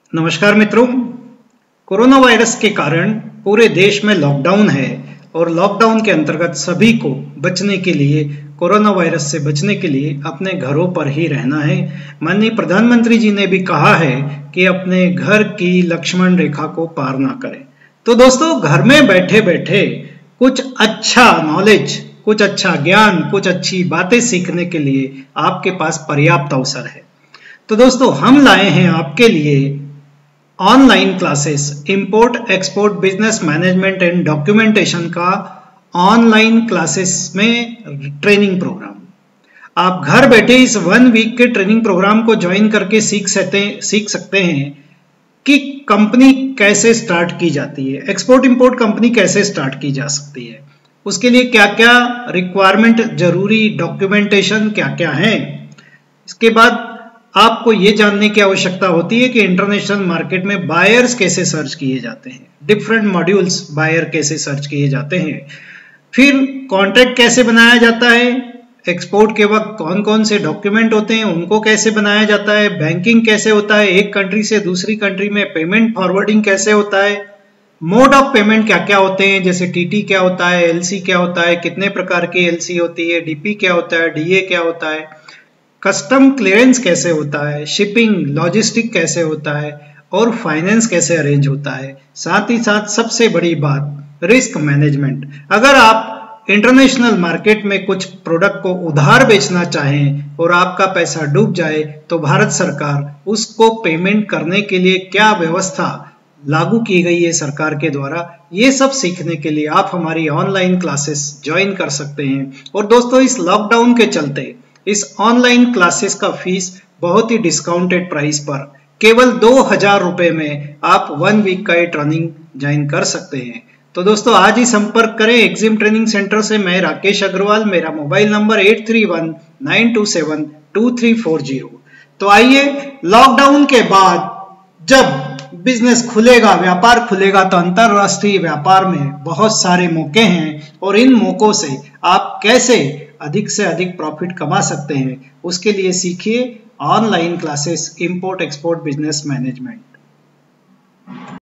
नमस्कार मित्रों, corona virus के कारण पूरे देश में लॉकडाउन है और लॉकडाउन के अंतर्गत सभी को बचने के लिए, कोरोना वायरस से बचने के लिए अपने घरों पर ही रहना है। माननीय प्रधानमंत्री जी ने भी कहा है कि अपने घर की लक्ष्मण रेखा को पार ना करें। तो दोस्तों, घर में बैठे बैठे कुछ अच्छा नॉलेज, कुछ अच्छा ज्ञान, कुछ अच्छी बातें सीखने के लिए आपके पास पर्याप्त अवसर है। तो दोस्तों, हम लाए हैं आपके लिए online classes import export business management and documentation का ऑनलाइन क्लासेस में ट्रेनिंग प्रोग्राम। आप घर बैठे इस 1 वीक के ट्रेनिंग प्रोग्राम को ज्वाइन करके सीख सकते हैं कि कंपनी कैसे स्टार्ट की जाती है, एक्सपोर्ट इंपोर्ट कंपनी कैसे स्टार्ट की जा सकती है, उसके लिए क्या क्या रिक्वायरमेंट, जरूरी डॉक्यूमेंटेशन क्या क्या है। इसके बाद आपको ये जानने की आवश्यकता होती है कि इंटरनेशनल मार्केट में बायर्स कैसे सर्च किए जाते हैं, डिफरेंट मॉड्यूल्स बायर कैसे सर्च किए जाते हैं, फिर कॉन्ट्रैक्ट कैसे बनाया जाता है, एक्सपोर्ट के वक्त कौन कौन से डॉक्यूमेंट होते हैं उनको कैसे बनाया जाता है, बैंकिंग कैसे होता है, एक कंट्री से दूसरी कंट्री में पेमेंट फॉरवर्डिंग कैसे होता है, मोड ऑफ पेमेंट क्या क्या होते हैं, जैसे टीटी क्या होता है, एलसी क्या होता है, कितने प्रकार की एलसी होती है, डीपी क्या होता है, डीए क्या होता है, कस्टम क्लियरेंस कैसे होता है, शिपिंग लॉजिस्टिक कैसे होता है और फाइनेंस कैसे अरेंज होता है। साथ ही साथ सबसे बड़ी बात, रिस्क मैनेजमेंट। अगर आप इंटरनेशनल मार्केट में कुछ प्रोडक्ट को उधार बेचना चाहें और आपका पैसा डूब जाए तो भारत सरकार उसको पेमेंट करने के लिए क्या व्यवस्था लागू की गई है सरकार के द्वारा, ये सब सीखने के लिए आप हमारी ऑनलाइन क्लासेस ज्वाइन कर सकते हैं। और दोस्तों, इस लॉकडाउन के चलते इस ऑनलाइन क्लासेस का फीस बहुत ही डिस्काउंटेड प्राइस पर केवल 2000 रुपए में आप 1 वीक का ये ट्रेनिंग ज्वाइन कर सकते हैं। तो दोस्तों, आज ही संपर्क करें एक्जिम ट्रेनिंग सेंटर से। मैं राकेश अग्रवाल, मेरा मोबाइल नंबर 8319272340। तो आइए, लॉकडाउन के बाद जब बिजनेस खुलेगा, व्यापार खुलेगा, तो अंतरराष्ट्रीय व्यापार में बहुत सारे मौके हैं और इन मौकों से आप कैसे अधिक से अधिक प्रॉफिट कमा सकते हैं, उसके लिए सीखिए online classes import export business management.